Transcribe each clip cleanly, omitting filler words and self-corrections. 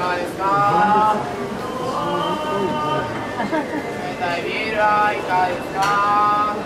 かがですか。冷たいビールはいかがですか。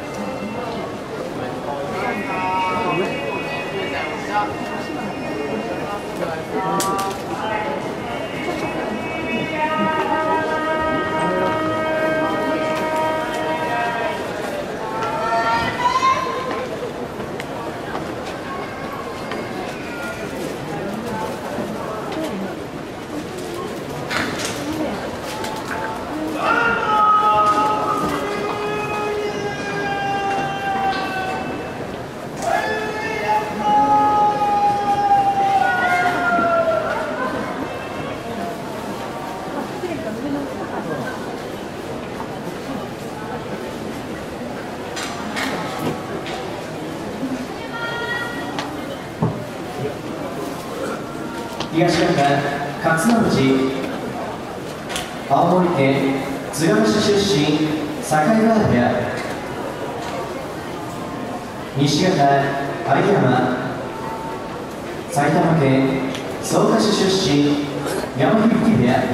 東中勝野口、青森県津軽市出身境川部屋。西方有山、埼玉県草加市出身山響部屋。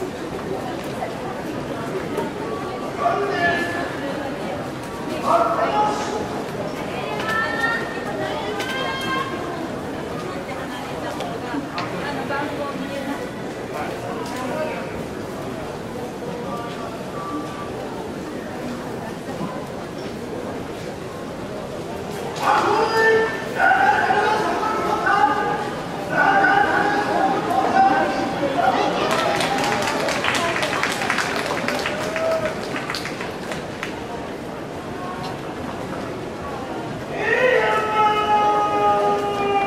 はい。